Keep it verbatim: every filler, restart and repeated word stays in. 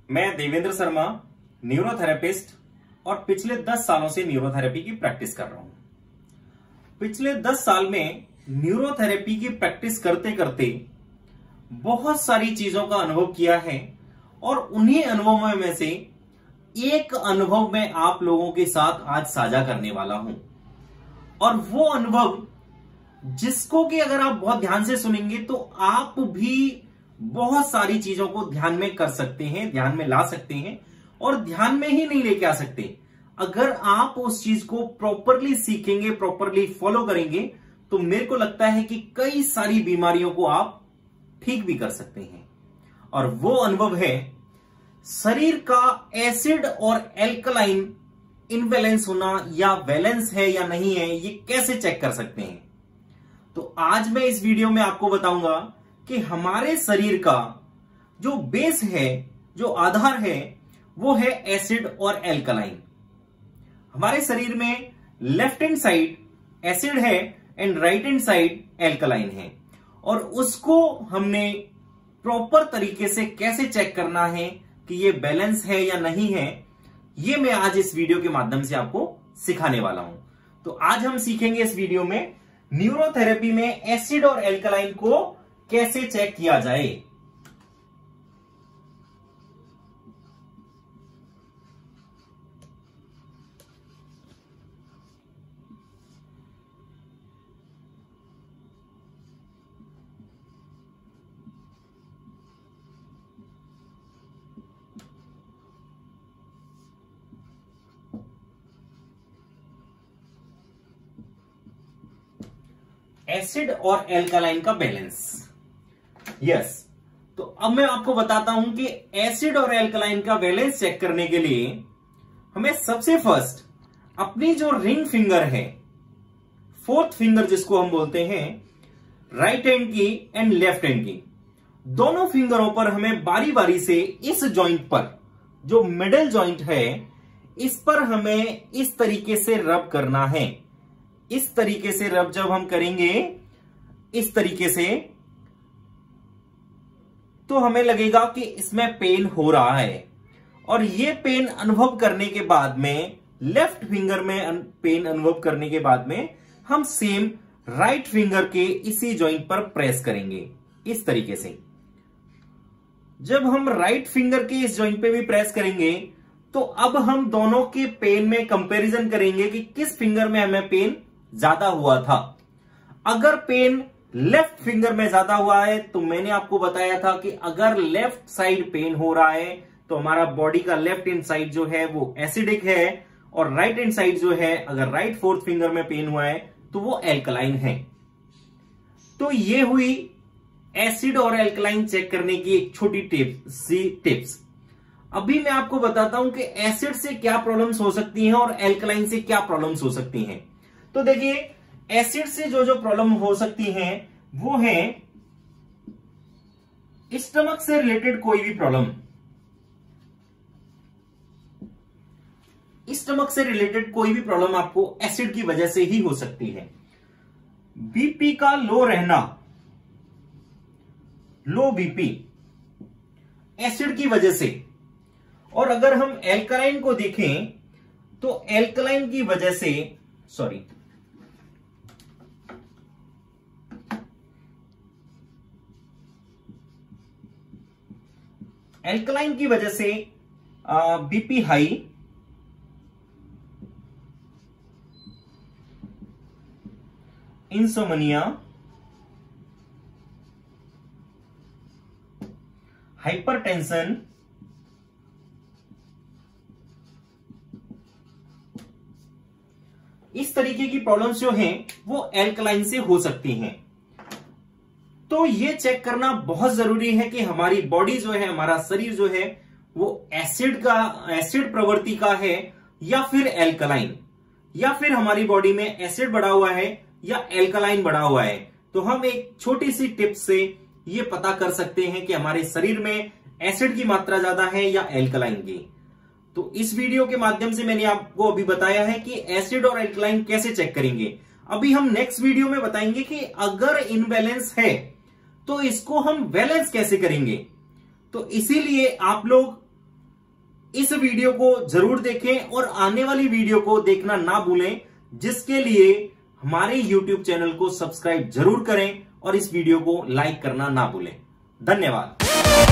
मैं देवेंद्र शर्मा न्यूरोथेरेपिस्ट और पिछले दस सालों से न्यूरोथेरेपी की प्रैक्टिस कर रहा हूं। पिछले दस साल में न्यूरोथेरेपी की प्रैक्टिस करते करते बहुत सारी चीजों का अनुभव किया है और उन्हीं अनुभवों में से एक अनुभव मैं आप लोगों के साथ आज साझा करने वाला हूं। और वो अनुभव जिसको कि अगर आप बहुत ध्यान से सुनेंगे तो आप भी बहुत सारी चीजों को ध्यान में कर सकते हैं, ध्यान में ला सकते हैं और ध्यान में ही नहीं लेके आ सकते। अगर आप उस चीज को प्रॉपरली सीखेंगे, प्रॉपरली फॉलो करेंगे तो मेरे को लगता है कि कई सारी बीमारियों को आप ठीक भी कर सकते हैं। और वो अनुभव है शरीर का एसिड और एल्कलाइन इनबैलेंस होना या बैलेंस है या नहीं है, ये कैसे चेक कर सकते हैं। तो आज मैं इस वीडियो में आपको बताऊंगा कि हमारे शरीर का जो बेस है, जो आधार है, वो है एसिड और एल्कलाइन। हमारे शरीर में लेफ्ट हैंड साइड एसिड है and right hand side alkaline है। और उसको हमने प्रॉपर तरीके से कैसे चेक करना है कि ये बैलेंस है या नहीं है, ये मैं आज इस वीडियो के माध्यम से आपको सिखाने वाला हूं। तो आज हम सीखेंगे इस वीडियो में न्यूरोथेरेपी में एसिड और एल्कलाइन को कैसे चेक किया जाए। एसिड और एल्कलाइन का बैलेंस। यस, तो अब मैं आपको बताता हूं कि एसिड और एल्कलाइन का बैलेंस चेक करने के लिए हमें सबसे फर्स्ट अपनी जो रिंग फिंगर है, फोर्थ फिंगर जिसको हम बोलते हैं, राइट हैंड की एंड लेफ्ट हैंड की, दोनों फिंगरों पर हमें बारी बारी से इस जॉइंट पर, जो मिडल जॉइंट है, इस पर हमें इस तरीके से रब करना है। इस तरीके से रब जब हम करेंगे, इस तरीके से, तो हमें लगेगा कि इसमें पेन हो रहा है। और ये पेन अनुभव करने के बाद में, लेफ्ट फिंगर में पेन अनुभव करने के बाद में, हम सेम राइट फिंगर के इसी जॉइंट पर प्रेस करेंगे इस तरीके से। जब हम राइट फिंगर के इस जॉइंट पे भी प्रेस करेंगे तो अब हम दोनों के पेन में कंपैरिजन करेंगे कि किस फिंगर में हमें पेन ज्यादा हुआ था। अगर पेन लेफ्ट फिंगर में ज्यादा हुआ है तो मैंने आपको बताया था कि अगर लेफ्ट साइड पेन हो रहा है तो हमारा बॉडी का लेफ्ट हैंड साइड जो है वो एसिडिक है, और राइट हैंड साइड जो है, अगर राइट फोर्थ फिंगर में पेन हुआ है तो वो एल्कलाइन है। तो ये हुई एसिड और एल्कलाइन चेक करने की एक छोटी टिप सी टिप्स। अभी मैं आपको बताता हूं कि एसिड से क्या प्रॉब्लम्स हो सकती हैं और एल्कलाइन से क्या प्रॉब्लम्स हो सकती हैं। तो देखिए, एसिड से जो जो प्रॉब्लम हो सकती हैं वो है स्टमक से रिलेटेड कोई भी प्रॉब्लम। स्टमक से रिलेटेड कोई भी प्रॉब्लम आपको एसिड की वजह से ही हो सकती है। बीपी का लो रहना, लो बीपी, एसिड की वजह से। और अगर हम एल्कलाइन को देखें तो एल्कलाइन की वजह से, सॉरी एल्कलाइन की वजह से बीपी हाई, इंसोमनिया, हाइपरटेंशन, इस तरीके की प्रॉब्लम्स जो हैं वो एल्कलाइन से हो सकती हैं। तो ये चेक करना बहुत जरूरी है कि हमारी बॉडी जो है, हमारा शरीर जो है, वो एसिड का एसिड प्रवृत्ति का है या फिर एल्कलाइन, या फिर हमारी बॉडी में एसिड बढ़ा हुआ है या एल्कलाइन बढ़ा हुआ है। तो हम एक छोटी सी टिप से ये पता कर सकते हैं कि हमारे शरीर में एसिड की मात्रा ज्यादा है या एल्कलाइन की। तो इस वीडियो के माध्यम से मैंने आपको अभी बताया है कि एसिड और एल्कलाइन कैसे चेक करेंगे। अभी हम नेक्स्ट वीडियो में बताएंगे कि अगर इनबैलेंस है तो इसको हम बैलेंस कैसे करेंगे। तो इसीलिए आप लोग इस वीडियो को जरूर देखें और आने वाली वीडियो को देखना ना भूलें, जिसके लिए हमारे यूट्यूब चैनल को सब्सक्राइब जरूर करें और इस वीडियो को लाइक करना ना भूलें। धन्यवाद।